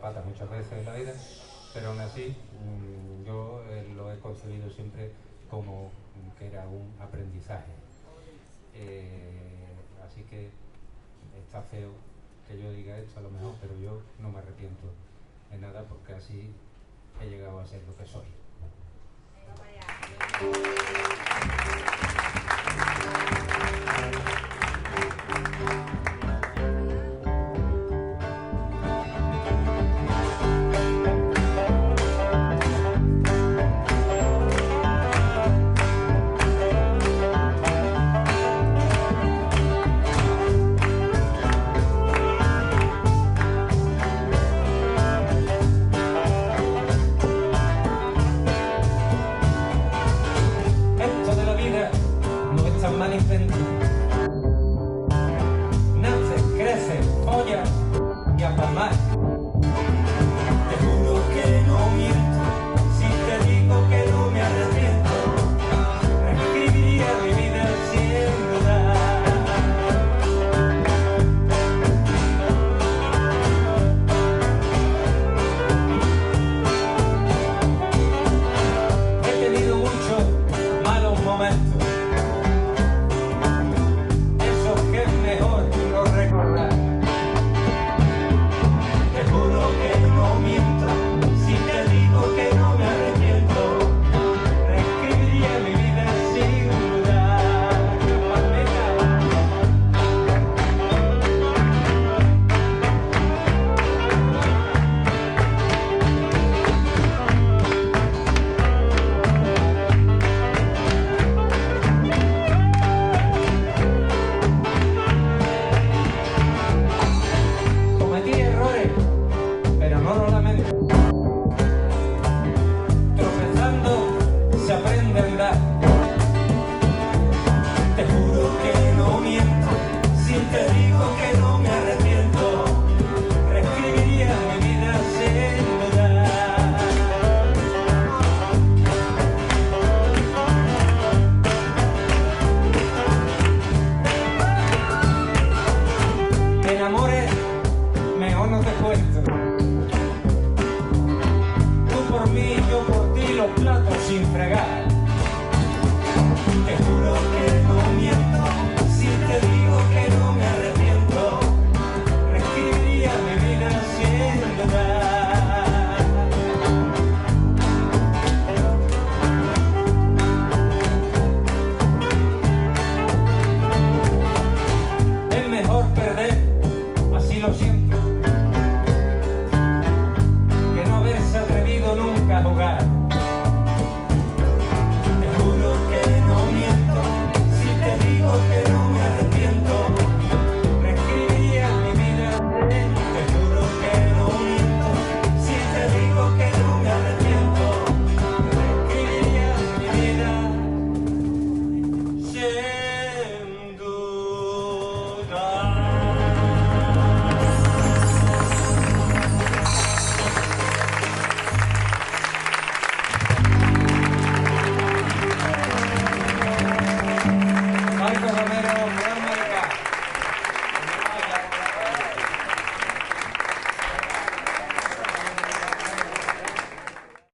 patas muchas veces en la vida, pero aún así yo lo he concebido siempre como que era un aprendizaje. Así que está feo que yo diga esto a lo mejor, pero yo no me arrepiento de nada porque así he llegado a ser lo que soy. Sin fregar, te juro que no